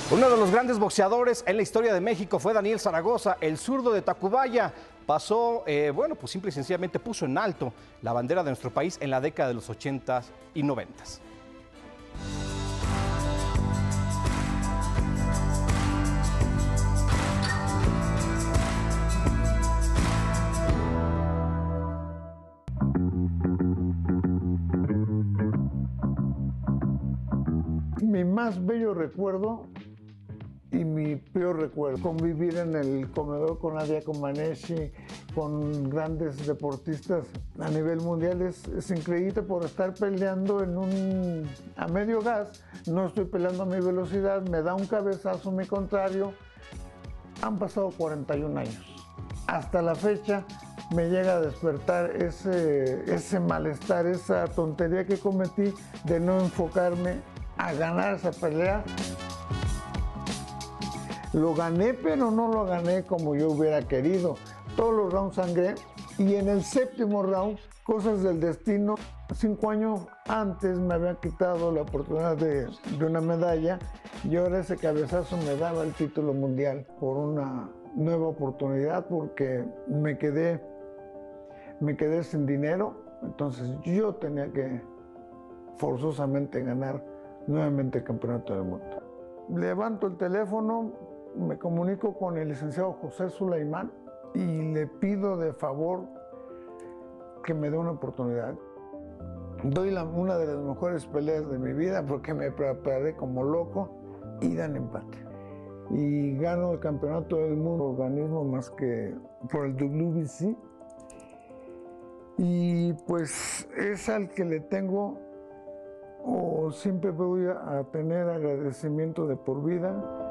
Uno de los grandes boxeadores en la historia de México fue Daniel Zaragoza, el zurdo de Tacubaya. Pasó, pues simple y sencillamente puso en alto la bandera de nuestro país en la década de los 80s y 90s. Mi más bello recuerdo y mi peor recuerdo, convivir en el comedor con Nadia Comaneci, con grandes deportistas a nivel mundial es increíble por estar peleando a medio gas, no estoy peleando a mi velocidad, me da un cabezazo mi contrario. Han pasado 41 años. Hasta la fecha me llega a despertar ese malestar, esa tontería que cometí de no enfocarme a ganar esa pelea. Lo gané, pero no lo gané como yo hubiera querido. Todos los rounds sangré y en el séptimo round, cosas del destino, 5 años antes me habían quitado la oportunidad de una medalla y ahora ese cabezazo me daba el título mundial por una nueva oportunidad porque me quedé sin dinero, entonces yo tenía que forzosamente ganar nuevamente el campeonato del mundo. Levanto el teléfono, me comunico con el licenciado José Sulaimán y le pido de favor que me dé una oportunidad. Doy una de las mejores peleas de mi vida porque me preparé como loco y dan empate. Y gano el campeonato del mundo, organismo más que por el WBC. Y pues es al que le tengo o siempre voy a tener agradecimiento de por vida.